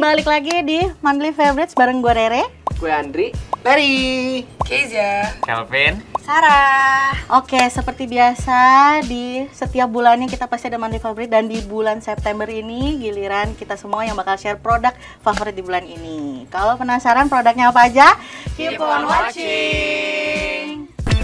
balik lagi di Monthly Favorites bareng gue Rere, gue Andri, Mary, Kezia, Kelvin, Sarah. Oke, seperti biasa di setiap bulannya kita pasti ada Monthly Favorite. Dan di bulan September ini giliran kita semua yang bakal share produk favorit di bulan ini. Kalau penasaran produknya apa aja? Keep on watching.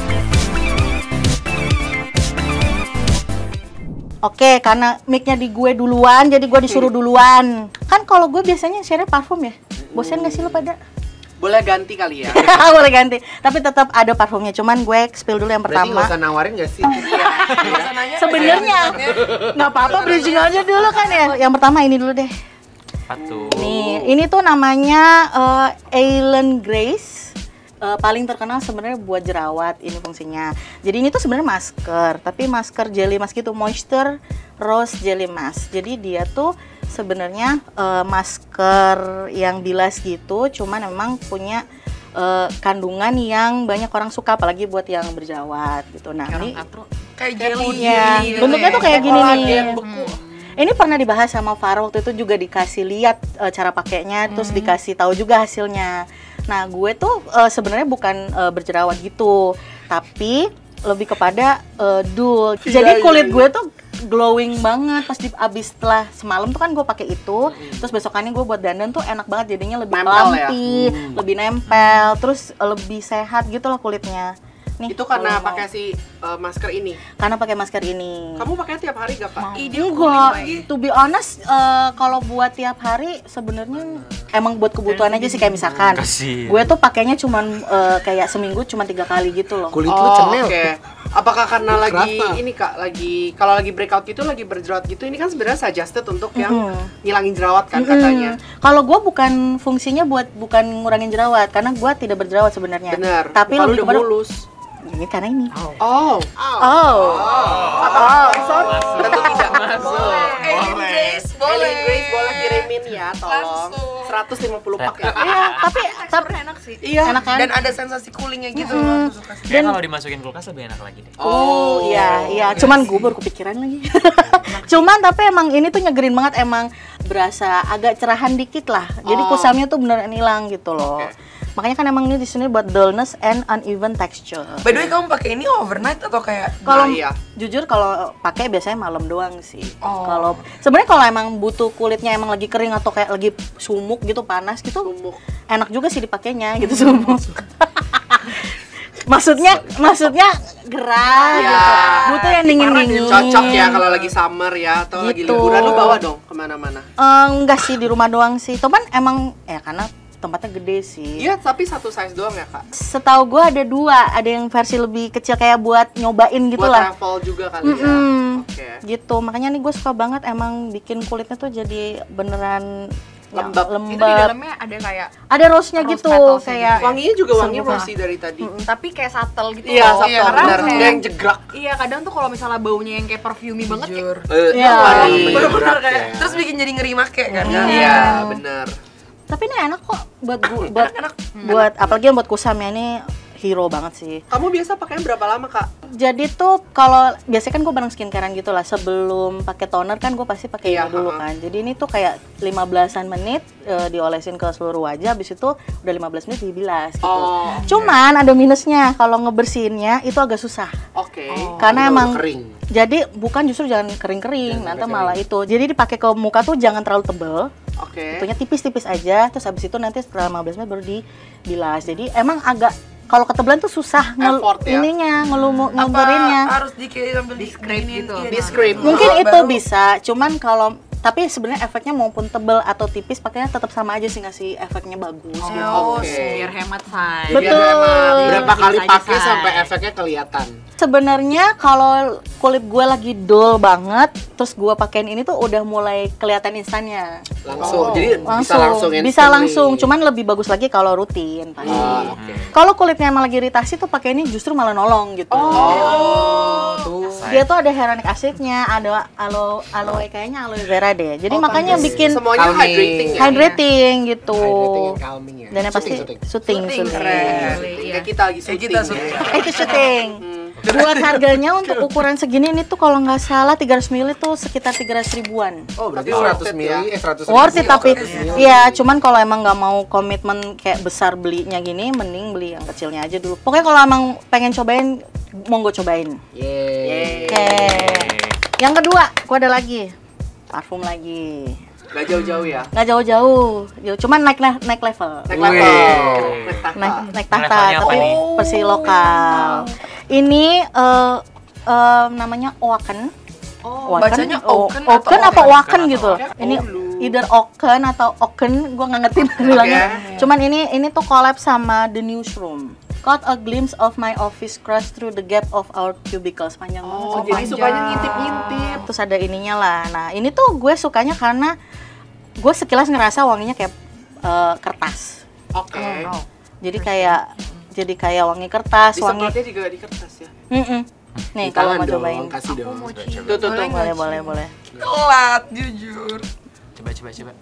Oke, karena mic-nya di gue duluan, jadi gue disuruh duluan. Kan kalau gue biasanya share parfum ya. Bosan gak sih lo pada? boleh ganti kali ya? Boleh ganti, tapi tetap ada parfumnya. Cuman gue spill dulu yang Berarti pertama. nggak usah nawarin gak sih? Sebenarnya nggak apa-apa, bridging aja dulu kan ya. Yang pertama ini dulu deh. Patuh. Nih, ini tuh namanya Island Grace. Paling terkenal sebenarnya buat jerawat ini fungsinya. Jadi ini tuh sebenarnya masker, tapi masker jelly mask gitu, moisture rose jelly mask. Jadi dia tuh sebenarnya masker yang bilas gitu, cuman memang punya kandungan yang banyak orang suka, apalagi buat yang berjerawat gitu. Nah, ini kayak jelly ya, gitu bentuknya ya. tuh kayak gini nih. Beku. Ini pernah dibahas sama Farah waktu itu, juga dikasih lihat cara pakainya, terus dikasih tahu juga hasilnya. Nah, gue tuh sebenarnya bukan berjerawat gitu, tapi lebih kepada dull. Jadi kulit gue tuh glowing banget pas abis setelah semalam tuh kan gue pakai itu, terus besokannya gue buat dandan tuh enak banget, jadinya lebih lampi, lebih nempel, terus lebih sehat gitu lah kulitnya. Nih, Itu karena pakai si masker ini. karena pakai masker ini. Kamu pakai tiap hari gak, Kak? Enggak, to be honest, kalau buat tiap hari sebenarnya emang buat kebutuhan aja sih. Kayak misalkan Kasih. gue tuh pakainya cuman kayak seminggu cuma 3 kali gitu loh. Kulit lu cenil. Oke. Apakah karena Kulit lagi kerasa. ini Kak, kalau lagi breakout gitu, lagi berjerawat gitu, ini kan sebenarnya suggested untuk yang ngilangin jerawat kan katanya. Kalau gue bukan fungsinya bukan ngurangin jerawat, karena gue tidak berjerawat sebenarnya. Bener. Tapi Kalau lebih udah kepada mulus. ini karena ini. Oh. Tentu tidak. Ellen Grace, boleh. Ellen Grace boleh kirimin ya, tolong. Langsung. 150 pak ya. Iya, tapi Teksturnya enak sih. Iya. enak kan? Dan ada sensasi coolingnya gitu loh. Aku suka sih. Kayaknya kalau dimasukin kulkas lebih enak lagi deh. Oh, iya. Cuman gue baru kepikiran lagi. Cuman tapi emang ini tuh nyegerin banget, emang berasa agak cerahan dikit lah. Jadi kusamnya tuh beneran hilang gitu loh. Oke. Makanya kan emang ini di sini buat dullness and uneven texture. By the way, kamu pakai ini overnight atau kayak Kalau iya. jujur kalau pakai biasanya malam doang sih. Oh. Kalau sebenarnya kalau emang butuh kulitnya emang lagi kering atau kayak lagi sumuk gitu, panas gitu, Sumuk. enak juga sih dipakainya gitu sumuk. maksudnya gerah Iya. gitu. Butuh yang dingin-dingin. Cocok ya kalau lagi summer ya, atau lagi Gitu. liburan lu bawa dong kemana-mana. Enggak sih, di rumah doang sih. Cuman emang ya karena tempatnya gede sih. Iya, tapi satu size doang ya, Kak. Setahu gue ada 2, ada yang versi lebih kecil kayak buat nyobain gitu Buat lah. travel juga kali ya. Oke. Gitu, makanya nih gue suka banget, emang bikin kulitnya tuh jadi beneran ya, Lembab. itu di dalamnya ada kayak Ada rose-nya Rose gitu, petals-nya kayak gitu. Wanginya juga wangi Seru rosy dari tadi. tapi kayak subtle gitu Iya, loh. subtle, Karena benar. kayak- Dia yang jegrak. Iya, kadang tuh kalau misalnya baunya yang kayak perfumey banget kayak Iya. bener-bener Jegrak kayak ya. terus bikin jadi ngeri make kan. Iya, benar. tapi ini enak kok buat apalagi yang buat kusam ya, ini hero banget sih. Kamu biasa pakainya berapa lama, Kak? Jadi tuh kalau biasanya kan gue bareng skincarean gitu lah, sebelum pakai toner kan gue pasti pakai Iya, ini dulu kan. Jadi ini tuh kayak 15-an menit diolesin ke seluruh wajah, habis itu udah 15 menit dibilas gitu. Oh, Cuman ada minusnya, kalau ngebersihinnya itu agak susah. Oke. Karena Udah emang kering. jadi bukan, justru jangan kering-kering, Jangan nanti sampai malah itu. Jadi dipakai ke muka tuh jangan terlalu tebel. Oke. Itunya tipis-tipis aja, terus habis itu nanti setelah 15 menit baru dibilas. Jadi emang agak, kalau ketebelan tuh susah Effort ya? ininya, Apa ngelumpurinnya. harus sambil di scrape gitu. Di scrape. Mungkin Oh, itu baru- bisa, cuman kalau tapi sebenarnya efeknya maupun tebel atau tipis pakainya tetap sama aja sih, ngasih efeknya bagus gitu. Oh, Oke. biar hemat say. Betul. Berapa kali Bisa pakai aja, sampai Say. efeknya kelihatan? Sebenarnya kalau kulit gue lagi dull banget, terus gue pakein ini tuh udah mulai kelihatan instannya. Langsung. Jadi bisa langsung bisa instantly. langsung, cuman lebih bagus lagi kalau rutin pasti. Oh, oke. Kalau kulitnya emang lagi iritasi tuh pakai ini justru malah nolong gitu. Tuh. Dia tuh ada hyaluronic acidnya, ada aloe kayaknya aloe vera deh. Jadi makanya pantes. bikin Semuanya Calming. hydrating ya. hydrating gitu. Hydrating and calming ya. Dan yang pasti Syuting. syuting. Keren. Iya. Kayak kita lagi Kayak syuting. kita ya. syuting. Itu syuting. Buat harganya untuk ukuran segini ini tuh kalau nggak salah 300 ml tuh sekitar 300 ribuan. Oh, berarti Worth 100 it mili, ya. 100 Worth it tapi mili. ya cuman kalau emang nggak mau komitmen kayak besar belinya gini, mending beli yang kecilnya aja dulu. Pokoknya kalau emang pengen cobain, monggo cobain. Yeay. Oke. Yang kedua, gua ada lagi parfum lagi. Nggak jauh-jauh ya. Nggak jauh-jauh, cuman naik level. Naik level. Wih. Naik tahta. Naik tahta, Levelnya apa tapi nih? versi lokal. Ini namanya Oaken. bacanya Oaken Oaken atau apa Oaken? Oaken gitu. Oaken. Ini Oh, lu. either Oaken atau Oaken, gua nggak ngerti bilangnya. Cuman ini tuh collab sama The Newsroom. Caught a glimpse of my office crush through the gap of our cubicles. Panjang banget. Oh, sumpah. jadi sukanya ngintip-ngintip. Terus ada ininya lah. Nah, ini tuh gue sukanya karena gue sekilas ngerasa wanginya kayak kertas. Oke. Jadi kayak wangi kertas, wangi. Disemprotnya juga di kertas ya. Nih Di kalau tangan mau dong, cobain. kasih dong. Tuh. Boleh. Telat, jujur. Coba.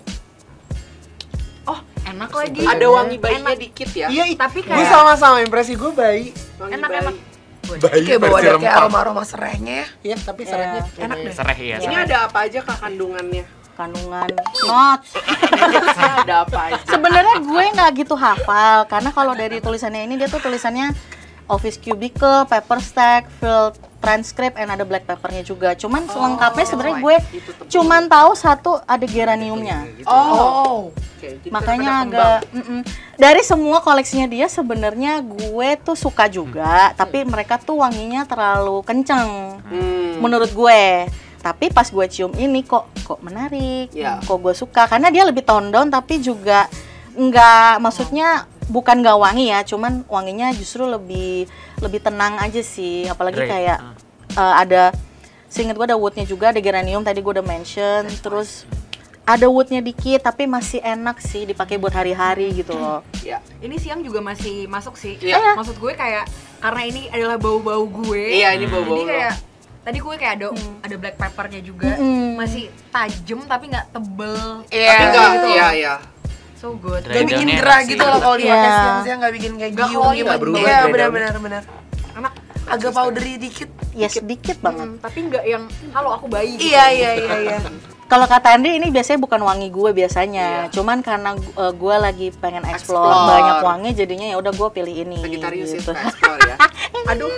Oh, enak lagi. Ada wangi bayinya dikit ya. Iya, Tapi gue kayak sama-sama impresi gue bayi. Wangi enak. Bayi Kayak bawa versi ada kayak rempah. aroma-aroma serehnya ya. Iya, tapi seratnya Enak deh. Sereh ya. Ini ada apa aja kak kandungannya? Kandungan notes. Ada apa aja? Sebenarnya gue nggak gitu hafal karena kalau dari tulisannya ini dia tuh tulisannya office cubicle, paper stack, field transcript, and ada black peppernya juga. Cuman selengkapnya sebenarnya gue Itu tebal. cuman tahu satu ada geraniumnya. Oh. Oke, jadi Makanya daripada agak dari semua koleksinya dia sebenarnya gue tuh suka juga, tapi mereka tuh wanginya terlalu kenceng menurut gue. Tapi pas gue cium ini kok menarik, Ya. kok gue suka karena dia lebih tone down tapi juga nggak, maksudnya bukan nggak wangi ya, cuman wanginya justru lebih tenang aja sih, apalagi Great. kayak ada, seinget gue ada woodnya juga, ada geranium tadi gue udah mention, terus ada woodnya dikit tapi masih enak sih dipakai buat hari-hari gitu loh. Ya. Ini siang juga masih masuk sih. Iya. Maksud gue kayak karena ini adalah bau-bau gue. Iya, ini bau-bau Jadi lo. kayak tadi gue kayak ada black peppernya juga. Masih tajam tapi nggak tebel. Tapi enggak, gitu. iya. So good. Dry Gak bikin down-nya gerah enak gitu sih. loh kalau dipakai Iya. siang-siang, gak bikin kayak Nggak giung kalau gitu. nggak berubah Iya, dry down. benar. Enak. Agak powdery dikit. Ya sedikit banget. Tapi nggak yang halo aku bayi. Gitu. Iya. Kalau kata Andri ini biasanya bukan wangi gue biasanya, cuman karena gue lagi pengen explore Explore. banyak wangi, jadinya ya udah gue pilih ini. Sagittarius gitu. itu explore ya. Aduh.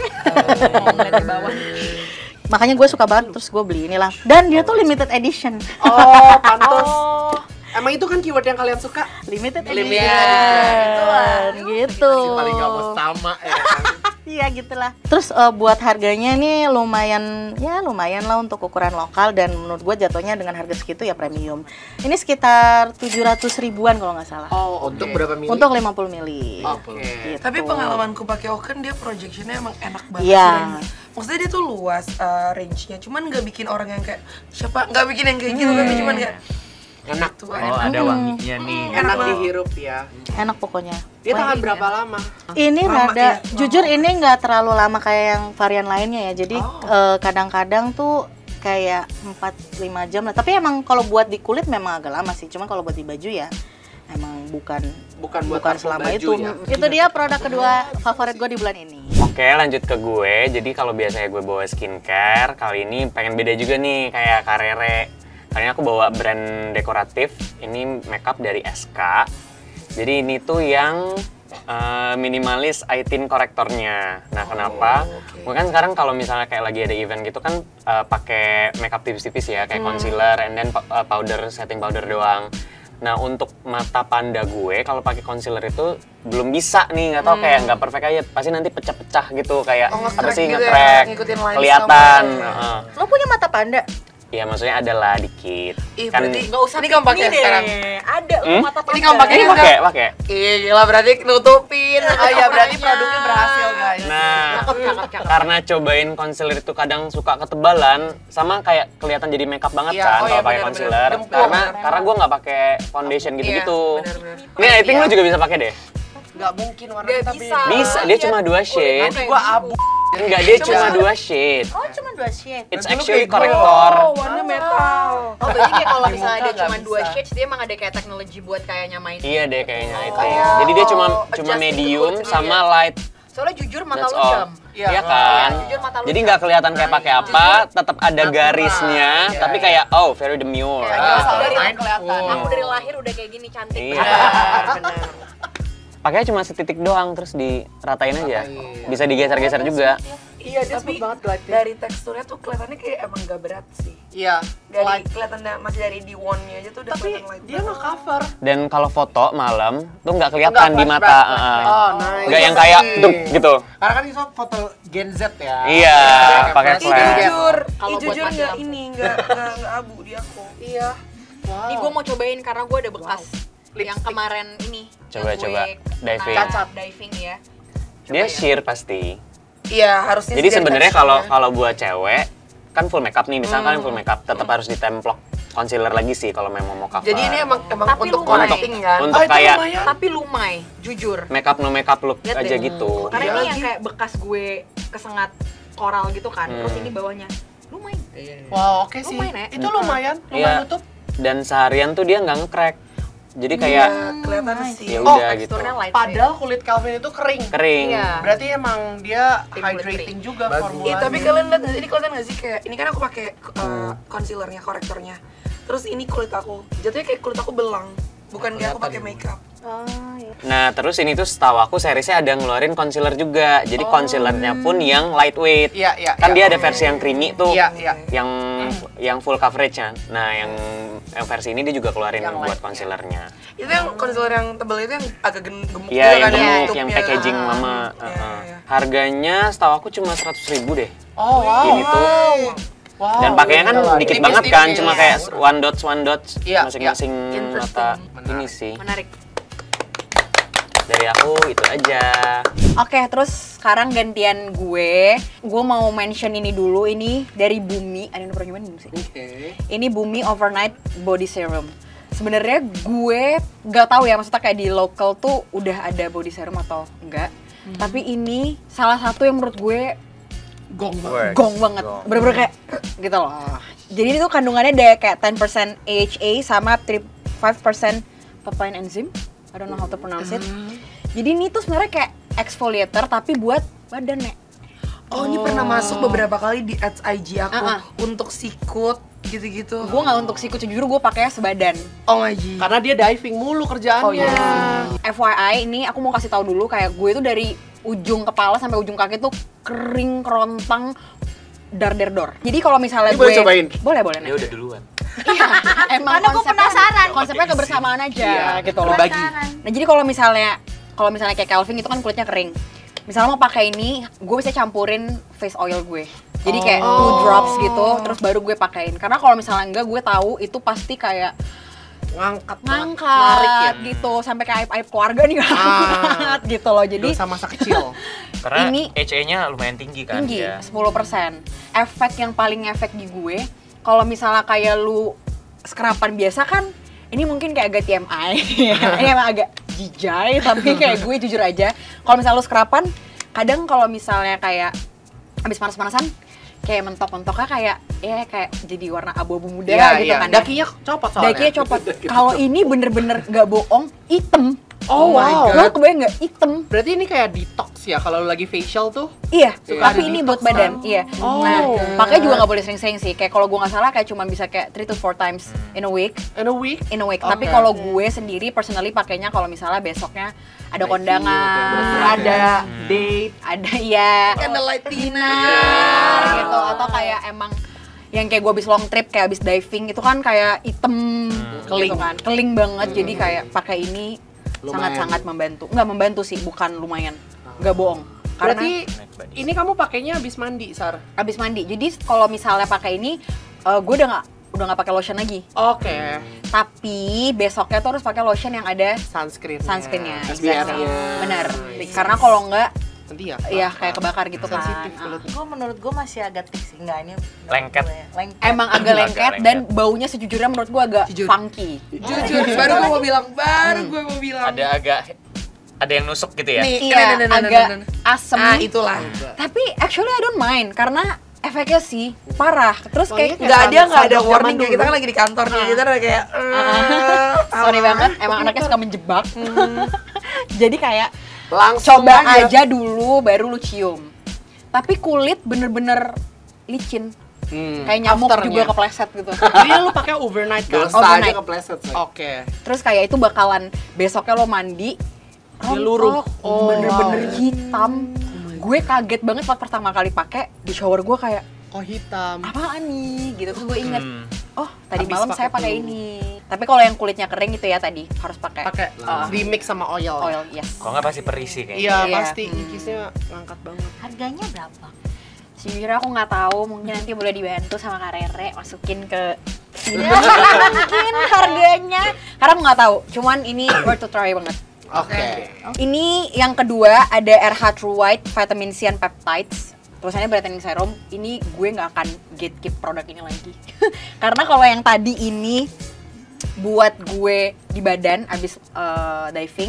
Ngeliat di bawah. Makanya gue suka banget, terus gue beli inilah. Dan dia tuh limited edition. Oh, pantas. Emang itu kan keyword yang kalian suka? Limited Limited edition. Gitu. paling gak mau sama ya. Iya gitulah. Terus buat harganya nih lumayan lah untuk ukuran lokal, dan menurut gue jatuhnya dengan harga segitu ya premium. Ini sekitar 700 ribuan kalau nggak salah. Oh, Untuk berapa mili? Untuk 50 mili. Oke. Gitu. Tapi pengalamanku pakai Oaken dia projectionnya emang enak banget. Iya. Dan maksudnya dia tuh luas range-nya. Cuman nggak bikin orang yang kayak nggak bikin yang kayak gitu, tapi cuman kayak Enak tuh. Oh, ada wanginya nih. Enak dihirup ya. Enak pokoknya. Dia tahan berapa lama? Ini Lama, rada, iya. jujur ini nggak terlalu lama kayak yang varian lainnya ya. Jadi kadang-kadang tuh kayak 4-5 jam lah. Tapi emang kalau buat di kulit memang agak lama sih. Cuma kalau buat di baju ya emang bukan Buat parfum selama baju itu. ya. Itu dia produk kedua favorit gue di bulan ini. Oke, lanjut ke gue. Jadi kalau biasanya gue bawa skincare, kali ini pengen beda juga nih kayak Carrere. Kali ini aku bawa brand dekoratif. Ini makeup dari SK. Jadi ini tuh yang minimalis eye tint korektornya. Nah, kenapa? Gue kan sekarang kalau misalnya kayak lagi ada event gitu kan pakai makeup tipis-tipis ya, kayak concealer and then powder, setting powder doang. Nah, untuk mata panda gue kalau pakai concealer itu belum bisa nih, nggak tahu kayak nggak perfect aja, pasti nanti pecah-pecah gitu kayak apa sih gitu ya, nge-crack, ngikutin lines kelihatan. Lo punya mata panda? Ya maksudnya adalah dikit. Ih, Kan berarti nggak usah. Ini kamu pakai sekarang. Ada mata panda. Ini kamu pakai ini nggak? pakai. Ih, gila berarti nutupin. Oh iya, berarti produknya berhasil, guys. Nah, karena cobain concealer itu kadang suka ketebalan, sama kayak kelihatan jadi makeup banget Iya, kan oh iya, kalau pakai benar, concealer. benar. Gempur. Karena gue nggak pakai foundation gitu-gitu. Iya, benar-benar. Ini I think lo juga bisa pakai deh. Nggak mungkin warna Nggak kita bisa. beda. Bisa, dia cuma 2 shade. Nanti gua abu. Enggak, dia cuma 2 shade. Oh, cuma 2 shade. It's actually korektor. warna metal. Oh, berarti kayak kalau Di misalnya muka dia cuma nggak 2 bisa. shades, dia emang ada kayak teknologi buat kayak nyamain. Iya deh kayaknya itu. Kayak Jadi dia cuma adjust gitu medium kulitnya. sama light. Soalnya jujur mata That's lu all. jam. Iya kan? Jujur mata lu Jadi jam. nggak kelihatan kayak pakai apa, tetap ada garisnya, tapi kayak very demure. Kayak gitu. soalnya dari Mindful. kelihatan. Aku dari lahir udah kayak gini cantik. Iya. Benar. Pakainya cuma setitik doang terus diratain aja. Bisa digeser-geser juga. Iya, dia Tapi smooth banget glide-nya. dari teksturnya tuh kelihatannya kayak emang gak berat sih. Iya, Dari light. kelihatannya masih dari di one-nya aja tuh udah Tapi kelihatan light dia banget. nge-cover. Dan kalau foto malam tuh nggak kelihatan di Enggak, mata. flashback. Oh, nice. Nggak yang kayak duk gitu. Karena kan itu foto Gen Z ya. Iya, pakai Ih, flash. jujur, Kalau buat jujur mati nggak lampu. ini, nggak abu di aku. Iya. Wow. Ini gue mau cobain karena gue ada bekas yang Lipstick. kemarin ini. Coba, yang gue coba. kena Diving. Cacat. diving ya. Dia sheer pasti. Iya, harusnya Jadi sih dari sebenarnya teksturnya. kalau buat cewek kan full makeup nih, misalnya kalian full makeup, tetap harus ditemplok concealer lagi sih kalau memang mau cover. Jadi ini emang Tapi untuk lumayan. connecting kan? Untuk itu kayak lumayan. Tapi lumai, jujur. makeup no makeup look Lihat aja deh. gitu. Karena Iya ini lagi. yang kayak bekas gue kesengat koral gitu kan. Terus ini bawahnya lumayan. Wow, oke sih. Lumayan ya? Itu lumayan, Iya. lumayan nutup. Dan seharian tuh dia nggak nge-crack. Jadi kayak Iya, kelihatan sih. ya Oh, udah gitu. Teksturnya light. Padahal kulit Calvin itu kering. Kering. Iya. Berarti emang dia Tim kulit hydrating kering. juga Bagus. formulanya. Iya, tapi kalian lihat nggak sih, ini kelihatan nggak sih kayak ini kan aku pakai concealernya, korektornya. Terus ini kulit aku, jatuhnya kayak kulit aku belang, bukan kayak aku pakai makeup. Nah, terus ini tuh setahu aku seriesnya ada ngeluarin concealer juga. Jadi concealernya pun yang lightweight. Iya, iya, Kan iya. dia ada versi yang creamy tuh. Iya, iya. Yang full coverage-nya. Nah, yang versi ini dia juga keluarin buat concealernya. Itu yang concealer yang tebel itu yang agak gemuk Iya, juga yang kan, gemuk, yang tutupnya. packaging lama. Iya. Harganya setahu aku cuma 100.000 deh. Oh, wow. Ini tuh. Wow. Dan pakainya kan dikit Tipis-tipis banget kan, ya. cuma kayak one dots Iya, masing-masing mata. Menarik. Ini sih. Menarik. Dari aku itu aja. Oke, terus sekarang gantian gue. Gue mau mention ini dulu. Ini dari Bumi. Ada yang pernah nyobain belum sih? Oke. Ini Bumi Overnight Body Serum. Sebenarnya gue gak tahu ya, maksudnya kayak di local tuh udah ada body serum atau enggak. Tapi ini salah satu yang menurut gue Gong banget. gong banget. Bener-bener kayak gitu loh. Jadi ini tuh kandungannya ada kayak 10% AHA sama 5% papain enzyme. I don't know how to pronounce it. Jadi ini tuh sebenarnya kayak exfoliator tapi buat badan, Nek. Oh, ini pernah masuk beberapa kali di ads IG aku untuk sikut gitu-gitu. Gue nggak untuk siku, jujur gue pakainya sebadan. Oh, ngaji. Karena dia diving mulu kerjaannya. Oh iya. FYI, ini aku mau kasih tahu dulu kayak gue tuh dari ujung kepala sampai ujung kaki tuh kering kerontang dar-der-dor. Jadi kalau misalnya Ini gue boleh cobain? Boleh, boleh. Dia udah duluan. Emang Karena gue penasaran. Konsepnya kebersamaan aja gitu loh. Berbagi. Nah, jadi kalau misalnya kayak Calvin itu kan kulitnya kering. Misalnya mau pakai ini, gue bisa campurin face oil gue. Jadi kayak 2 drops gitu, terus baru gue pakein. Karena kalau misalnya enggak, gue tahu itu pasti kayak Ngangkat ngangkat gitu, sampai kayak aib keluarga nih ngangkat gitu loh. Jadi dosa masa kecil. Karena Ini- HA-nya lumayan tinggi kan tinggi, dia. 10%. Efek yang paling efek di gue, kalau misalnya kayak lu scrub-an biasa kan, ini mungkin kayak agak TMI, ini emang agak jijai, tapi kayak gue jujur aja, kalau misalnya lu scrub-an, kadang kalau misalnya kayak habis panas-panasan, kayak mentok-mentoknya kayak jadi warna abu-abu muda gitu kan. Dakinya copot soalnya. Dakinya copot. Kalau ini bener-bener gak bohong, hitam. Oh, wow. Lo kebayang gak? Hitam. Berarti ini kayak detox ya kalau lu lagi facial tuh. Iya, Suka tapi ada ini detox buat badan, kan? iya. Oh. Nah, pakai juga nggak boleh sering-sering sih. Kayak kalau gue nggak salah kayak cuma bisa kayak 3 to 4 times in a week. In a week. Tapi kalau gue sendiri personally pakainya kalau misalnya besoknya ada kondangan, Ada date. ada ya Candlelight dinner. dinner gitu, atau kayak emang yang kayak gue habis long trip kayak habis diving itu kan kayak item gitu kan, keling banget. Jadi kayak pakai ini sangat-sangat membantu. Nggak membantu sih, bukan lumayan, nggak bohong. Karena Berarti ini kamu pakainya habis mandi, Sar? abis mandi. Jadi kalau misalnya pakai ini, gue udah nggak pakai lotion lagi. Oke. Tapi besoknya tuh harus pakai lotion yang ada Sunscreen. sunscreennya. SPF-nya. Bener. Karena kalau nggak, Nanti ya. ya kayak kebakar gitu kan. Sensitif kulitnya. Gue menurut gue masih agak tik sih, enggak ini Lengket. lengket. Emang agak lengket dan baunya sejujurnya menurut gue agak Jujur. funky. Jujur, baru gue mau bilang, Ada yang nusuk gitu ya. nih, Iya, agak asem. Ah, itulah. Tapi actually I don't mind karena efeknya sih parah. Terus kayak Wanginya Nggak ada Sandok warning zaman kayak kita dulu. kan lagi di kantor nih, kita udah kayak sorry banget, emang anaknya suka menjebak. Jadi kayak Langsung coba aja dulu baru lu cium. Tapi kulit bener-bener licin. Kayak nyamuk Afternya. juga kepleset gitu. Jadi lu pakai overnight kan? dosa aja overnight. kepleset. Say. Oke. Terus kayak itu bakalan besoknya lo mandi Dia luruh. rontok, bener-bener hitam. Gue kaget banget pas pertama kali pakai di shower gue kayak Kok hitam? apaan nih gitu. Terus gue inget, oh tadi Habis malam pakai saya pakai tuh. ini. Tapi kalau yang kulitnya kering itu ya tadi harus pakai Pakai di mix sama oil. oil, yes. Kok nggak pasti perisi kayaknya. Iya, Iya. pasti ngikisnya ngangkat banget. Harganya berapa? Sejujurnya aku nggak tahu, mungkin nanti boleh dibantu sama Kak Rere masukin ke sini mungkin harganya. Karena aku nggak tahu, cuman ini worth to try banget. Oke. Ini yang kedua ada RH True White Vitamin C and Peptides. Tulisannya brightening serum. Ini gue nggak akan gatekeep produk ini lagi. Karena kalau yang tadi ini buat gue di badan abis diving,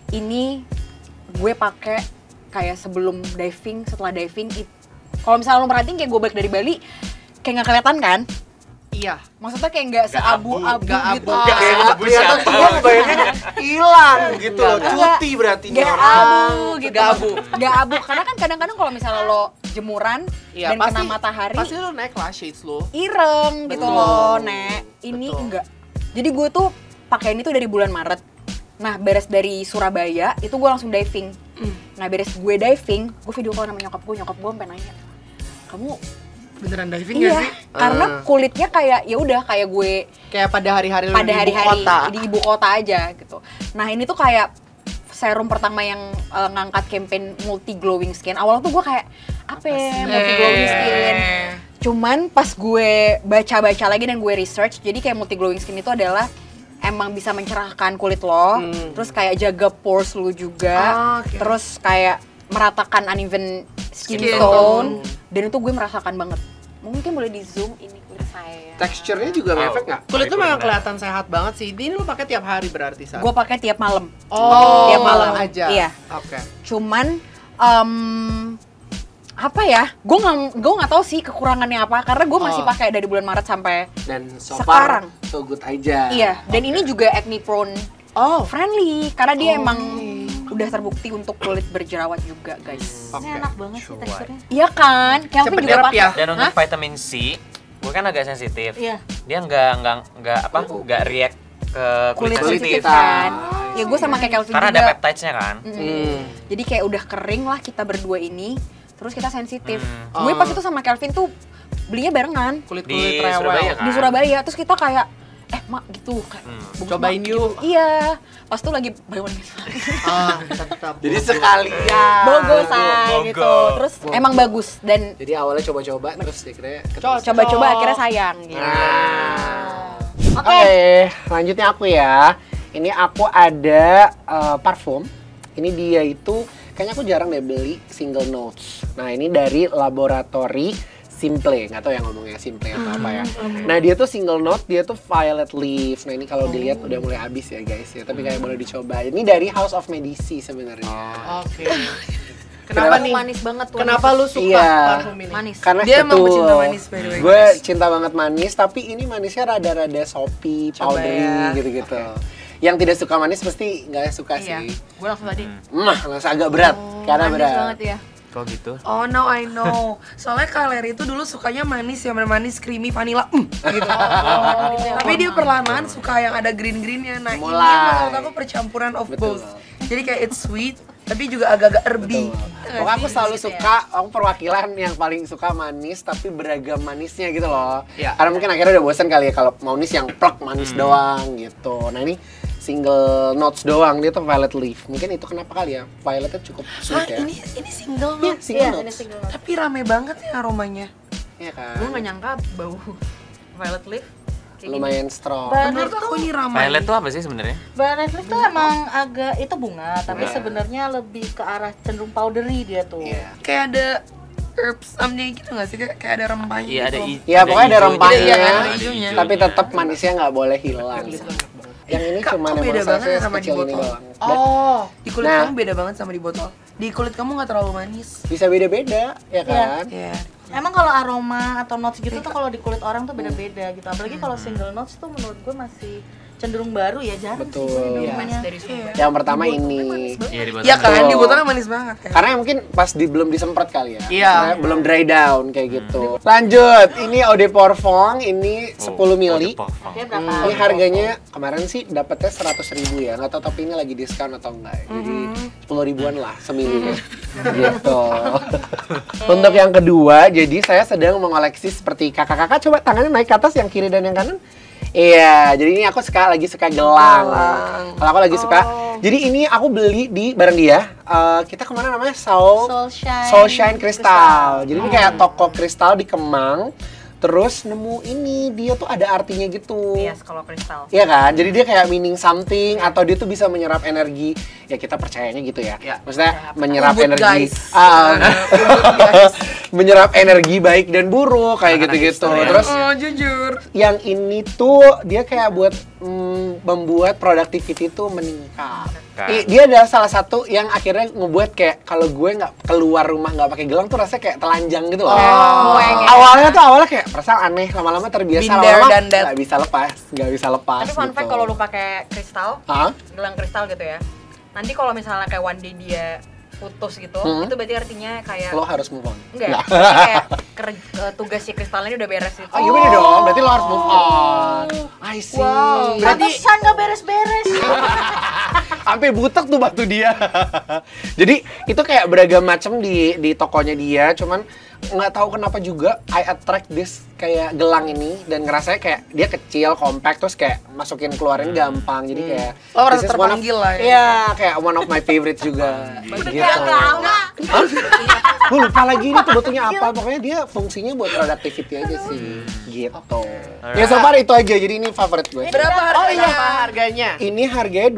ini gue pakai kayak sebelum diving, setelah diving. Kalau misalnya lo perhatiin kayak gue balik dari Bali, kayak nggak kelihatan kan? Iya. Maksudnya kayak nggak seabu-abu nggak gitu. abu. Nggak Kayak abu kelihatan siapa? tuh gue kebayangnya hilang gitu loh, Nggak. cuti berarti nih Gak orang. abu gitu. Gak abu. Gak abu. Karena kan kadang-kadang kalau misalnya lo jemuran Iya, dan kena matahari, Pasti lu naik lah shades lu. ireng gitu Betul. loh, Nek. Ini Betul. enggak. Jadi gue tuh pakai ini tuh dari bulan Maret. Nah, beres dari Surabaya, itu gue langsung diving. Nah, beres gue diving, gue video call sama nyokap gue sampai nanya, kamu Beneran diving gak iya, sih? karena kulitnya kayak ya udah kayak gue Kayak pada hari-hari lu pada di ibu hari-hari kota. di ibu kota aja gitu. Nah, ini tuh kayak serum pertama yang ngangkat campaign multi glowing skin. Awalnya tuh gue kayak apa ya, multi glowing skin. Cuman pas gue baca-baca lagi dan gue research, jadi kayak multi glowing skin itu adalah emang bisa mencerahkan kulit lo, terus kayak jaga pores lu juga, Oke. terus kayak meratakan uneven skin Skin tone, dan itu gue merasakan banget. Mungkin boleh di zoom ini kulit saya. Teksturnya juga ngefek nggak? Kulit lu memang Bener. kelihatan sehat banget sih. Ini lu pakai tiap hari berarti, Sa? Gue pakai tiap malam. Oh, tiap malam aja. Iya. Oke. Cuman apa ya? Gue nggak tahu sih kekurangannya apa karena gue masih Oh. pakai dari bulan Maret sampai Dan so Sekarang. far so good aja. iya. Dan ini juga acne prone Oh, friendly karena dia emang udah terbukti untuk kulit berjerawat juga, guys. Ini enak banget sih teksturnya. Iya kan? Kelvin Cepet juga nyerap pakai. ya? Dan untuk Hah? vitamin C, gue kan agak sensitif. Iya. Dia nggak react ke kulit Kulit sensitif sensitif. kan. Ya gue sama kayak Kelvin Karena juga. ada peptides-nya kan. Jadi kayak udah kering lah kita berdua ini, terus kita sensitif. Hmm. Gue pas itu sama Kelvin tuh belinya barengan kulit-kulit Di rewel. Surabaya kan? di Surabaya. Terus kita kayak, mak gitu kayak bagus, Cobain Mak, yuk. gitu. Iya, pas tuh lagi buy one get one. Tetap. Jadi sekalian. Bogo say Bogo. gitu. Terus emang bagus dan Jadi awalnya coba-coba terus akhirnya coba-coba akhirnya sayang gitu. Oke, lanjutnya aku ya. Ini aku ada parfum. Ini dia itu kayaknya aku jarang deh beli single notes. Nah, ini dari laboratori Simple, nggak tahu yang ngomongnya Simple atau apa ya. Nah, dia tuh single note, dia tuh violet leaf. Nah, ini kalau dilihat udah mulai habis ya guys ya, tapi kayak boleh dicoba. Ini dari House of Medici sebenarnya. Oke. Kenapa nih? Manis banget tuh. Kenapa lu suka Iya. parfum ini? Manis. Karena Dia emang itu pecinta manis, by the way, gue guys. cinta banget manis, tapi ini manisnya rada-rada soapy, Coba powdery ya. gitu-gitu. Yang tidak suka manis pasti nggak suka Iya, sih. gue langsung tadi. Langsung agak berat, karena Manis berat. banget ya. Kok gitu? Oh, now I know. Soalnya Kak Leri itu dulu sukanya manis, yang manis, creamy, vanilla, gitu. Tapi dia perlahan-lahan suka yang ada green-greennya. Nah, ini Mulai. menurut aku percampuran of Betul. both. Jadi kayak it's sweet, tapi juga agak-agak herby. Pokoknya aku selalu suka, aku perwakilan yang paling suka manis tapi beragam manisnya gitu loh. Iya. Karena mungkin akhirnya udah bosan kali ya kalau manis yang plek manis doang gitu. Nah ini single notes doang, dia tuh violet leaf. Mungkin itu kenapa kali ya, violetnya cukup Hah, sweet ya. ini single Iya, notes. single Iya, notes. ini single note. Tapi rame banget ya aromanya. Iya kan. Gue gak nyangka bau violet leaf kayak gini. Lumayan strong. Menurut aku ini ramai. Violet tuh apa sih sebenarnya? Violet leaf tuh emang agak itu bunga, tapi Bunga. sebenarnya lebih ke arah cenderung powdery dia tuh. Iya. Kayak ada herbs something gitu nggak sih? Kayak ada rempahnya Iya ada gitu. Iya, pokoknya ada hijaunya. rempahnya, Iya, ada Ada hijaunya. tapi tetap manisnya nggak boleh hilang. Yang ini Kak, cuma kok beda banget ya sama di sekecil ini botol? doang. Oh, Di kulit Nah. kamu beda banget sama di botol. Di kulit kamu nggak terlalu manis. Bisa beda-beda, ya kan? Iya. Emang kalau aroma atau notes gitu tuh kalau di kulit orang tuh beda-beda gitu. Apalagi kalau single notes tuh menurut gue masih cenderung baru ya, jarang Betul. sih Iya. minumannya. Dari Sumber. Yang pertama Di botol ini. manis banget. Iya, di botol Iya kan, Betul. di botolnya manis banget ya. Karena mungkin pas belum disemprot kali ya. Iya. Karena belum dry down kayak gitu. Lanjut, ini Eau de Parfum, ini 10 mili. Oke, berapa? Ini harganya kemarin sih dapetnya 100.000 ya. Nggak tahu tapi ini lagi diskon atau enggak. Jadi 10 ribuan lah semili. Gitu. Untuk yang kedua, jadi saya sedang mengoleksi seperti kakak-kakak. Coba tangannya naik ke atas yang kiri dan yang kanan. Iya, jadi ini aku lagi suka gelang. Kalau aku lagi suka. Jadi ini aku beli di bareng dia. Kita kemana namanya? Soul Shine Crystal. Jadi ini kayak toko kristal di Kemang. Terus nemu ini, dia tuh ada artinya gitu. Yes, kalau kristal. Iya kan? Jadi dia kayak meaning something atau dia tuh bisa menyerap energi. Ya kita percayanya gitu ya. Ya. Maksudnya menyerap Ubud, energi. guys. Menyerap energi baik dan buruk kayak gitu-gitu. Terus Oh, jujur. yang ini tuh dia kayak buat membuat productivity tuh meningkat. Dia adalah salah satu yang akhirnya ngebuat kayak kalau gue nggak keluar rumah nggak pakai gelang tuh rasanya kayak telanjang gitu loh. Awalnya kayak perasaan aneh, lama-lama terbiasa, Been there, lama-lama done that. nggak bisa lepas. Tapi fun fact gitu. kalau lu pakai kristal, Hah? gelang kristal gitu ya. Nanti kalau misalnya kayak one day dia putus gitu, itu berarti artinya kayak Lo harus move on. enggak, kayak tugas si kristalnya ini udah beres gitu. Oh iya bener dong, berarti lo harus move on. I see. Pantesan nggak beres-beres. Sampai butek tuh batu dia. Jadi itu kayak beragam macam di tokonya dia, cuman nggak tahu kenapa juga I attract this kayak gelang ini dan ngerasanya kayak dia kecil, compact, terus kayak masukin keluarin gampang. Jadi kayak Lo merasa this is terpanggil lah ya. Iya, kayak one of my favorite juga. Gitu. Gue lupa lagi ini tuh betulnya apa. Pokoknya dia fungsinya buat productivity aja sih. Gitu. Ya so far itu aja. Jadi ini favorit gue. Berapa Oh harganya? iya, harganya. Ini harganya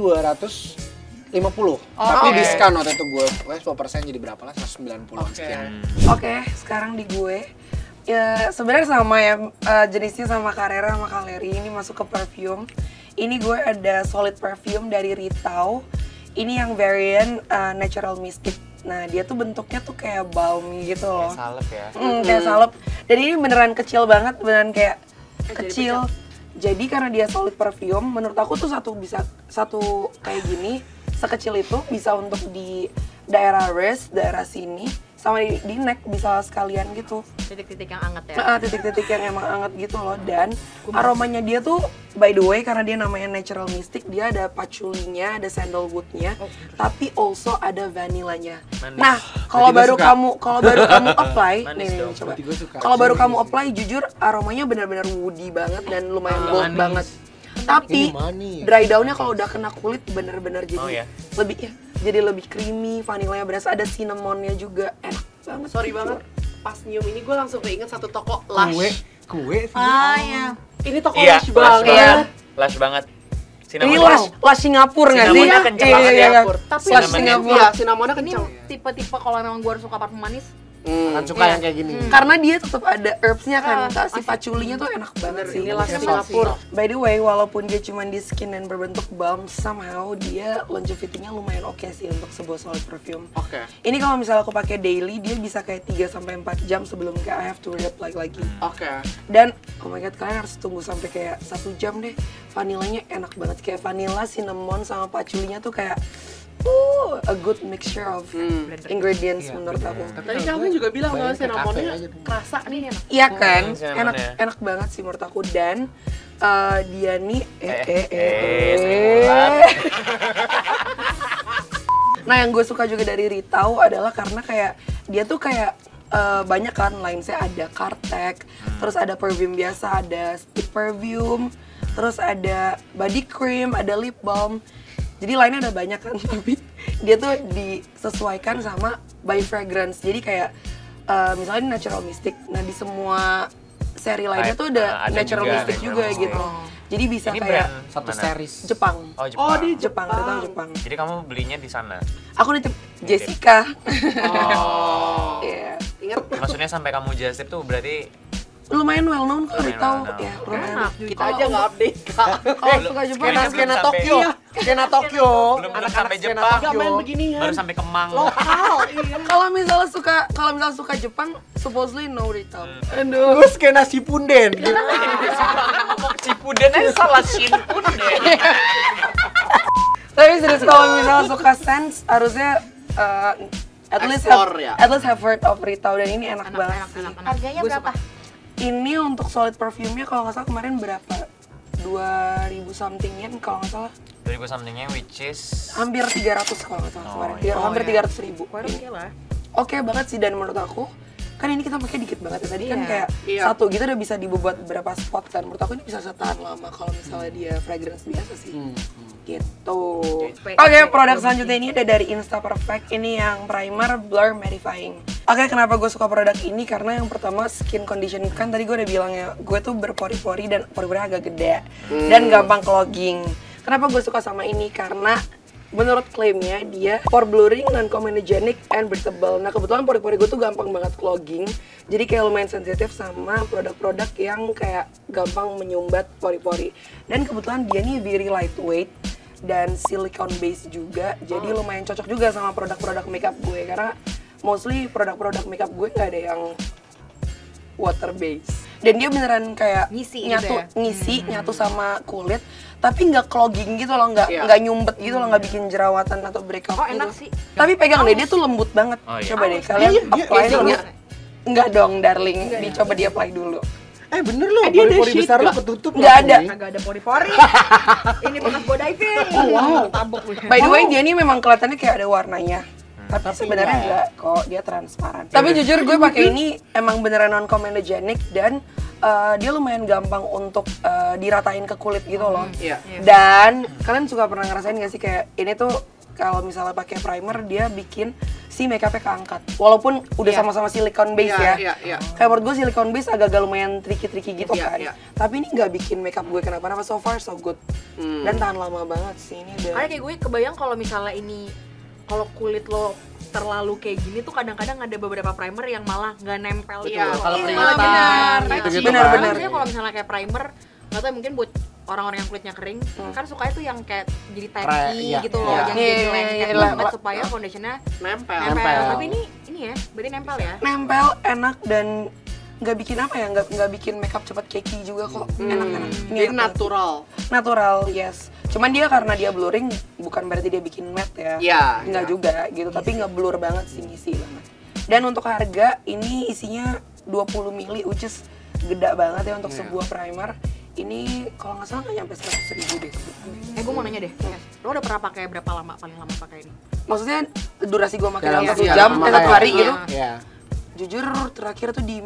250. Tapi diskon waktu itu gue 10% jadi berapa lah? 190 sekian. Oke, sekarang di gue. Ya sebenarnya sama ya, jenisnya sama Carrera sama Caleri. Ini masuk ke perfume. Ini gue ada solid perfume dari Ritau. Ini yang variant Natural Mystic. Nah dia tuh bentuknya tuh kayak balmy gitu loh. Salep ya. Kayak salep. Dan ini beneran kecil banget, beneran kayak kecil. Jadi karena dia solid perfume, menurut aku tuh satu kayak gini, sekecil itu bisa untuk di daerah wrist, daerah sini, sama di neck bisa sekalian gitu. Titik-titik yang hangat ya. Titik-titik yang emang hangat gitu loh. Dan aromanya dia tuh by the way karena dia namanya Natural Mystic, dia ada patchoulinya, ada sandalwoodnya, tapi also ada vanillanya. Nah, kalau baru kamu apply, nih coba. Kalau baru kamu apply, jujur aromanya benar-benar woody banget dan lumayan bold banget. Tapi dry down-nya kalau udah kena kulit bener-bener jadi lebih jadi lebih creamy, vanillanya berasa, ada cinnamonnya juga, enak banget. Sorry banget, pas nyium ini gue langsung keinget satu toko Lush. Kue sih. Iya. Ini toko Iya, Lush banget. Iya. Lush banget. Ini Lush Singapura nggak sih? Cinnamonnya kenceng Iya, banget iya, ya. iya. Tapi Lush cinnamonnya- Singapura. Iya, cinnamonnya Ini kencang. tipe-tipe kalau memang gue harus suka parfum manis, Akan suka yang kayak gini. Karena dia tetap ada herbsnya kan, si patchoulinya tuh enak banget sih. Ini Lush Singapura. By the way, walaupun dia cuma di skin dan berbentuk balm, somehow dia longevity-nya lumayan oke sih untuk sebuah solid perfume. Oke. Ini kalau misalnya aku pakai daily, dia bisa kayak 3-4 jam sebelum kayak I have to reapply lagi. Oke. Dan oh my god, kalian harus tunggu sampai kayak 1 jam deh. Vanillanya enak banget, kayak vanilla, cinnamon sama patchoulinya tuh kayak a good mixture of ingredients menurut aku. Tadi kamu juga bilang kalau cinnamonnya kerasa nih enak. Iya kan, cinnamon ya. enak banget sih menurut aku. Dan dia nih Nah yang gue suka juga dari Ritau adalah karena kayak dia tuh kayak banyak kan linesnya, ada Cartec, terus ada perfume biasa, ada stick perfume, terus ada body cream, ada lip balm. Jadi lainnya ada banyak kan, tapi dia tuh disesuaikan sama by fragrance. Jadi kayak misalnya ini Natural Mystic, nah di semua seri lainnya tuh ada Natural Mystic juga gitu. Jadi bisa Ini kayak brand Satu mana? series. Jepang. Oh, Jepang. Oh, di Jepang, Ritau Jepang. Jadi kamu belinya di sana. Aku nitip Jessica. Oh. Iya. Ingat Maksudnya sampai kamu just tip tuh berarti Lumayan well known kok Lumayan Ritau. well known. Ya, lumayan. kita aja nggak update kak. Kalau suka Jepang, Skena skena Tokyo. Iya. Skena Tokyo. Belum Anak-anak sampai skena Jepang. Tokyo. main beginian. Baru sampai Kemang. Lokal, iya. Kalau misalnya suka Jepang, supposedly no retail. Aduh. Gue skena Shippuden. Ngomong Cipuden aja salah Shinpuden. Tapi serius kalau misalnya suka sense, harusnya at least Explore, ya. have heard of retail dan ini enak banget sih. Harganya berapa? Ini untuk solid perfume-nya kalau nggak salah kemarin berapa? 2000 something yen kalau nggak salah. 2000 somethingnya which is Hampir 300 kalau nggak salah kemarin. Hampir 300.000. Oke lah. Oke banget sih, dan menurut aku kan ini kita pakai dikit banget ya. Tadi kan kayak Iya. satu gitu udah bisa dibuat beberapa spot kan. Menurut aku ini bisa setahan lama kalau misalnya dia fragrance biasa sih. Gitu. Oke, produk selanjutnya ini ada dari Insta Perfect. Ini yang primer blur mattifying. Oke, kenapa gue suka produk ini? Karena yang pertama skin condition, kan tadi gue udah bilang ya, gue tuh berpori-pori dan pori-pori agak gede dan gampang clogging. Kenapa gue suka sama ini? Karena menurut klaimnya dia pore blurring, non-comedogenic, and breathable. Nah kebetulan pori-pori gue tuh gampang banget clogging. Jadi kayak lumayan sensitif sama produk-produk yang kayak gampang menyumbat pori-pori. Dan kebetulan dia nih very lightweight dan silicone base juga. Jadi lumayan cocok juga sama produk-produk makeup gue. Karena mostly produk-produk makeup gue nggak ada yang water base. Dan dia beneran kayak Ngisi nyatu, gitu ya? ngisi, nyatu sama kulit, tapi nggak clogging gitu loh, nggak Iya. nggak nyumbet gitu loh, nggak bikin jerawatan atau breakout Oh, gitu. enak sih. Tapi pegang deh, dia tuh lembut banget. Oh, iya. Coba deh kalian apply dulu. Enggak dong, darling. Dicoba di apply dulu. Bener loh, dia ada pori-pori sheet besar lo nggak? ketutup Nggak ada. Kagak ada pori-pori. Ini bekas go diving. Oh, wow. Tabok lu. By the way, dia ini memang kelihatannya kayak ada warnanya. Tapi sebenarnya enggak kok, dia transparan. Tapi jujur gue pakai ini emang beneran non-comedogenic dan dia lumayan gampang untuk diratain ke kulit gitu loh. Iya. Dan kalian suka pernah ngerasain gak sih kayak ini tuh kalau misalnya pakai primer dia bikin si makeupnya keangkat. Walaupun udah sama-sama silicone base Iya, ya. iya. Kayak menurut gue silicone base agak-agak lumayan tricky-tricky gitu Iya, kan. iya. Tapi ini nggak bikin makeup gue kenapa-napa, so far so good. Dan tahan lama banget sih ini udah. Karena kayak gue kebayang kalau misalnya ini kalau kulit lo terlalu kayak gini tuh kadang-kadang ada beberapa primer yang malah nggak nempel gitu. Iya, Kalau kelihatan, gitu-gitu Benar, kan. benar. Maksudnya kalau misalnya kayak primer, nggak tahu mungkin buat orang-orang yang kulitnya kering, kan sukanya tuh yang kayak jadi tacky Iya, gitu loh, iya. yang Iya, jadi iya, lengket iya, banget iya. supaya foundationnya Nempel. nempel. Tapi ini ya, berarti nempel ya. Nempel, enak, dan nggak bikin apa ya, nggak bikin makeup cepet cakey juga kok. Enak-enak. Ini Jadi enak banget. natural. Natural, yes. Cuman dia karena dia blurring bukan berarti dia bikin matte ya. Iya, Nggak iya. juga gitu, tapi nggak blur banget sih, ngisi banget. Dan untuk harga ini isinya 20 ml, which is gede banget ya untuk sebuah primer. Ini kalau nggak salah nggak nyampe 100.000 deh. Gue mau nanya deh, lo udah pernah pakai berapa lama, paling lama pakai ini? Maksudnya durasi gua makan dalam Dalam 1 iya, jam, sama 1 kayak- hari gitu. Iya. Jujur terakhir tuh di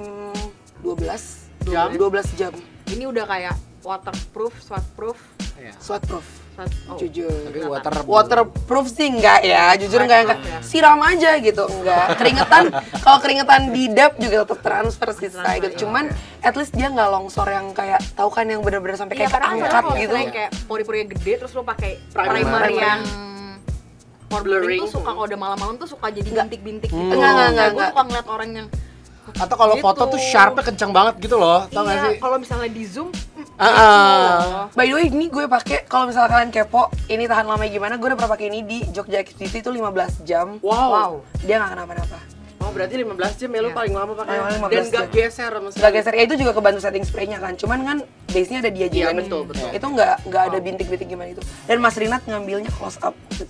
12 Jam? 12 jam. Ini udah kayak waterproof, sweatproof, Sweatproof. oh. Jujur. Tapi Waterproof sih enggak ya, jujur enggak siram aja gitu, enggak. Kalau keringetan di dap juga tetap transfer sih saya gitu. Cuman at least dia nggak longsor yang kayak tahu kan yang bener-bener sampai Iya, kayak karena keangkat kalau gitu. misalnya kayak pori-porinya gede terus lo pakai Primer. primer yang pore blurring Blurring. tuh suka kalau udah malam-malam tuh suka jadi bintik-bintik gitu. Enggak, Gue enggak. suka ngeliat orang yang Atau kalau Gitu. foto tuh sharpnya kenceng banget gitu loh, tau gak sih? iya, kalau misalnya di zoom By the way, ini gue pakai kalau misalnya kalian kepo, ini tahan lama gimana? Gue udah pernah pakai ini di Jogja Activity itu 15 jam. Wow. Dia nggak kenapa-napa. Oh, berarti 15 jam ya lu paling lama pakai. Paling lama Dan 15 gak jam. geser sama sekali. Gak geser, ya itu juga kebantu setting spraynya kan. Cuman kan base-nya ada dia juga Iya, nih. betul, betul. Itu nggak ada bintik-bintik gimana itu. Dan Mas Rinat ngambilnya close up gitu.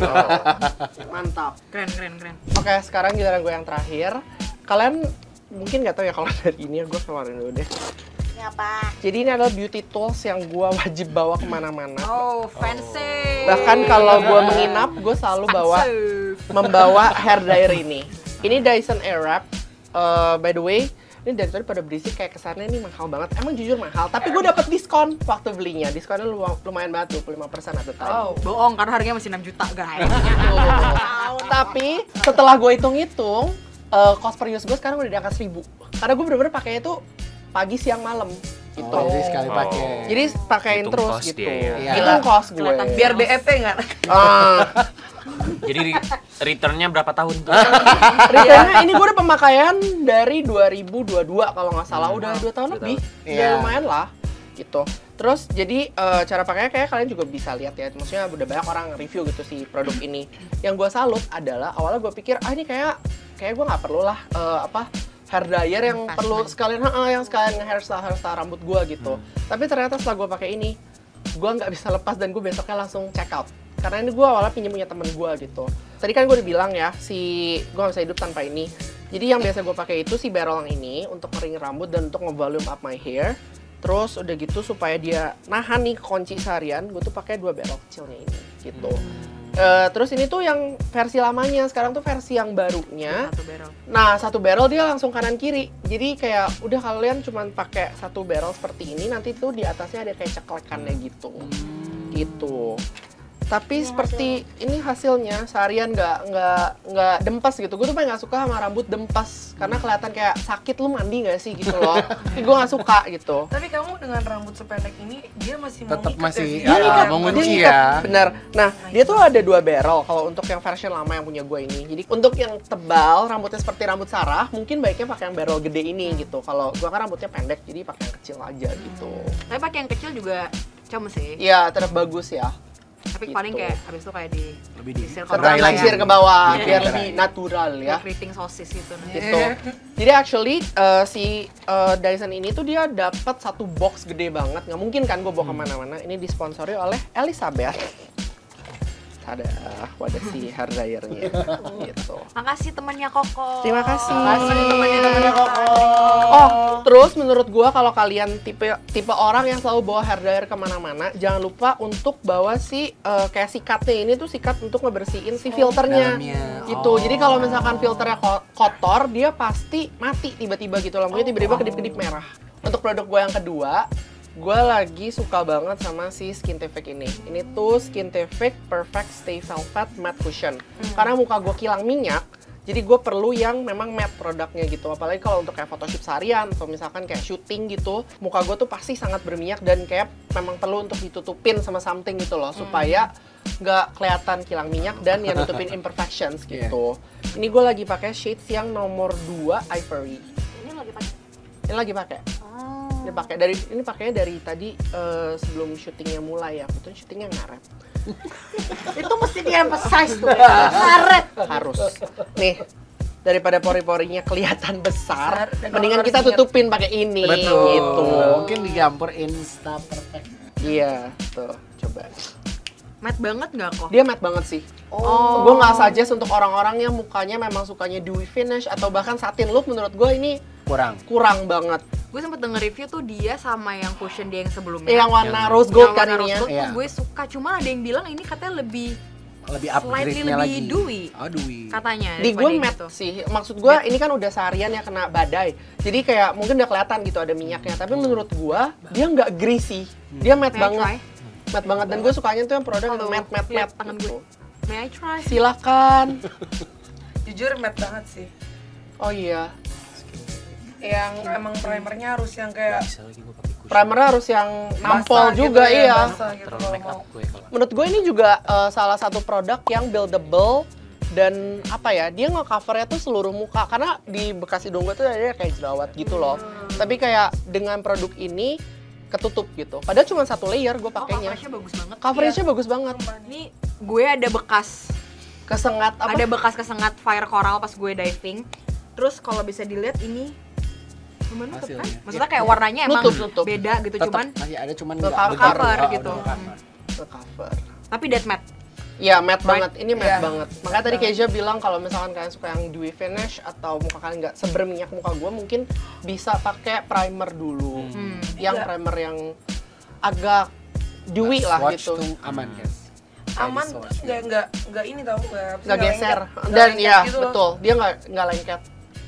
Mantap. keren. Oke, sekarang giliran gue yang terakhir. Kalian mungkin nggak tahu ya kalau dari ini, gue keluarin dulu deh. Ini apa? Jadi ini adalah beauty tools yang gue wajib bawa kemana-mana. Oh, fancy. Bahkan kalau gue menginap, gue selalu membawa hair dryer ini. Ini Dyson Airwrap. By the way, ini dari tadi pada berisik kayak kesannya ini mahal banget. Emang jujur mahal, tapi gue dapet diskon waktu belinya. Diskonnya lumayan banget, 25% at the time. Oh, bohong karena harganya masih 6 juta, guys. Tapi setelah gue hitung-hitung, cost per use gue sekarang udah di angka 1.000. Karena gue bener-bener pakainya tuh pagi, siang, malam gitu. Jadi sekali pakai. Jadi pakaiin Hitung terus cost gitu. dia, ya. Hitung cost gue. Biar BEP nggak? Jadi returnnya berapa tahun tuh? Returnnya ini gue udah pemakaian dari 2022 kalau nggak salah, udah 2 tahun lebih. Iya. Udah lumayan lah gitu. Terus jadi cara pakainya kayak kalian juga bisa lihat ya. Maksudnya udah banyak orang review gitu si produk ini. Yang gue salut adalah awalnya gue pikir ini kayak gue nggak perlu lah hair dryer yang perlu sekalian hairstyle rambut gue gitu. Tapi ternyata setelah gue pakai ini, gue nggak bisa lepas dan gue besoknya langsung check out. Karena ini gue awalnya pinjam punya temen gue gitu. Tadi kan gue udah bilang ya, gue nggak bisa hidup tanpa ini. Jadi yang biasa gue pakai itu si barrel yang ini untuk ngeringin rambut dan untuk nge-volume up my hair. Terus udah gitu supaya dia nahan nih kunci seharian, gue tuh pakai 2 barrel kecilnya ini gitu. Terus ini tuh yang versi lamanya, sekarang tuh versi yang barunya. 1 barrel. Nah, 1 barrel dia langsung kanan kiri. Jadi kayak udah kalian cuman pakai 1 barrel seperti ini, nanti tuh di atasnya ada kayak ceklekannya gitu. Gitu. Tapi seperti ini hasilnya seharian nggak dempes gitu. Gue tuh paling nggak suka sama rambut dempes karena kelihatan kayak sakit, lu mandi nggak sih gitu loh. Gue nggak suka gitu. Tapi kamu dengan rambut sependek ini dia masih mau Tetap ngikat masih ya? Dia mau ngunci Dia ya. ngikat, bener. Nah, dia tuh ada 2 barrel kalau untuk yang version lama yang punya gue ini. Jadi untuk yang tebal, rambutnya seperti rambut Sarah, mungkin baiknya pakai yang barrel gede ini gitu. Kalau gue kan rambutnya pendek, jadi pakai yang kecil aja gitu. Tapi pakai yang kecil juga cuma sih. Iya, tetap bagus ya. Tapi gitu. paling kayak habis itu kayak Lebih di disir Tetap Dry langsir lagi. ke bawah, Iya. biar lebih natural ya. keriting sosis gitu. Gitu. Jadi actually si Dyson ini tuh dia dapat 1 box gede banget. Nggak mungkin kan gue bawa kemana-mana. Ini disponsori oleh Elizabeth. Ada wadah si hair dryernya gitu. Makasih temannya Koko. Terima kasih. Temannya Koko. Oh, terus menurut gua kalau kalian tipe orang yang selalu bawa hair dryer kemana-mana, jangan lupa untuk bawa si kayak sikatnya ini tuh sikat untuk ngebersihin si filternya. Dalamnya. Gitu. Jadi kalau misalkan filternya kotor, dia pasti mati tiba-tiba gitu. Lampunya tiba-tiba kedip-kedip merah. Untuk produk gua yang kedua, gue lagi suka banget sama si Skintific ini. Ini tuh Skintific Perfect Stay Velvet Matte Cushion. Karena muka gue kilang minyak, jadi gue perlu yang memang matte produknya gitu. Apalagi kalau untuk kayak photoshoot seharian atau misalkan kayak syuting gitu, muka gue tuh pasti sangat berminyak dan kayak memang perlu untuk ditutupin sama something gitu loh, supaya nggak kelihatan kilang minyak dan yang nutupin imperfections gitu. Ini gue lagi pakai shades yang nomor 2 Ivory. Ini lagi pakai. Ini lagi pakai. Ini pakainya dari tadi sebelum syutingnya mulai ya. Itu syutingnya ngaret. Itu mesti di-emphasize tuh. Karet. Harus. Nih, daripada pori-porinya kelihatan besar, Dan mendingan harus kita ingat. tutupin pakai ini. Betul. Gitu. Mungkin dicampur Insta Perfect. Iya, tuh. Coba. Matte banget nggak kok? Dia matte banget sih. Gue nggak suggest untuk orang-orang yang mukanya memang sukanya dewy finish atau bahkan satin look. Menurut gue ini kurang banget. Gue sempet denger review tuh dia sama yang cushion dia yang sebelumnya. Yang warna rose gold kan warna ini ya. rose gold Iya. tuh gue suka. Cuma ada yang bilang ini katanya lebih Lebih slightly upgrade-nya lebih lagi. dewy. Oh, dewy. katanya. Di daripada gue yang matte gitu. sih, maksud gue ini kan udah seharian ya kena badai, jadi kayak mungkin udah kelihatan gitu ada minyaknya, tapi menurut gue dia nggak greasy, dia matte May I banget, try? matte banget, dan gue sukanya tuh yang produk yang Halo. matte Lihat tangan gitu. gue. May I try? Silakan. Jujur matte banget sih. Oh iya, Yang emang primernya harus yang kayak Bisa lagi gue pakai cushion. primernya harus yang nampol basah juga gitu ya, iya. basah gitu Terlalu kalau make up mau. gue kalau. Menurut gue ini juga salah satu produk yang buildable dan apa ya, dia nge-covernya tuh seluruh muka, karena di bekas hidung gue tuh ada kayak jerawat gitu loh. Tapi kayak dengan produk ini ketutup gitu. Padahal cuma 1 layer gue Oh, pakainya. coverage-nya bagus banget. Coverage-nya bagus banget. Ini gue ada bekas Kesengat apa? ada bekas kesengat fire coral pas gue diving. Terus kalau bisa dilihat ini lumayan nutup kan? Hasilnya. Maksudnya kayak warnanya emang Nutup. beda gitu, Tetap cuman masih ada cuman Nggak nggak cover begitu. gitu. Nggak cover. Nge-cover. tapi dead matte. Iya, matte Right. banget. Ini matte Iya. banget. Makanya tadi Kezia bilang kalau misalkan kalian suka yang dewy finish atau muka kalian nggak seberminyak muka gue, mungkin bisa pakai primer dulu. Yang Iya. primer yang agak dewy lah Swatch gitu. tuh aman guys. Aman Swatch, terus nggak ini tau Nggak geser. lengket. Dan Nggak ya, lengket gitu loh. betul. Dia nggak lengket.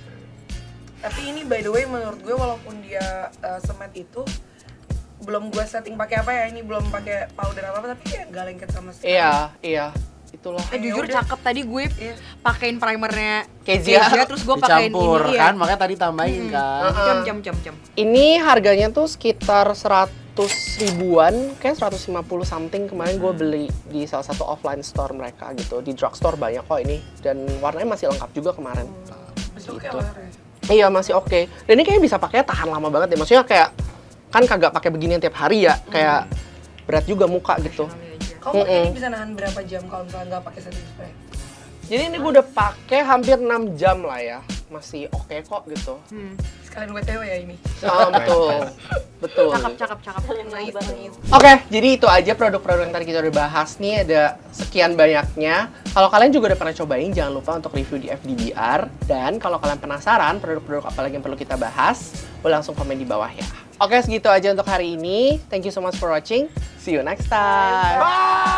Tapi ini by the way menurut gue walaupun dia semet itu belum gue setting pakai apa ya, ini belum pakai powder apa tapi ya nggak lengket sama sekali. Iya. Itulah. Jujur udah. cakep, tadi gue Iya. pakein primernya Kezia. terus gue pakein Dicampur ini kan, makanya tadi tambahin kan. jam. Ini harganya tuh sekitar 100 ribuan, kayak 150 something. Kemarin gue beli di salah satu offline store mereka gitu. Di drugstore banyak kok ini. Dan warnanya masih lengkap juga kemarin. Masih oke Gitu. lah ya. Iya, masih oke. Dan ini kayaknya bisa pakai tahan lama banget ya. Maksudnya kayak kan kagak pakai beginian tiap hari ya, kayak berat juga muka gitu. Kamu ini bisa nahan berapa jam kalau misalnya nggak pakai setting spray? Jadi ini gue udah pakai hampir 6 jam lah ya, masih oke kok gitu. Sekalian WTW ya ini. Betul, betul. Cakep. Oke, jadi itu aja produk-produk yang tadi kita udah bahas nih, ada sekian banyaknya. Kalau kalian juga udah pernah cobain, jangan lupa untuk review di FDBR. Dan kalau kalian penasaran produk-produk apa lagi yang perlu kita bahas, boleh langsung komen di bawah ya. Oke, segitu aja untuk hari ini. Thank you so much for watching. See you next time. Bye!